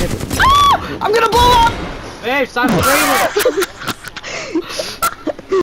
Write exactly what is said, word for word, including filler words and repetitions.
Ah! I'm gonna blow up! Hey, stop screaming!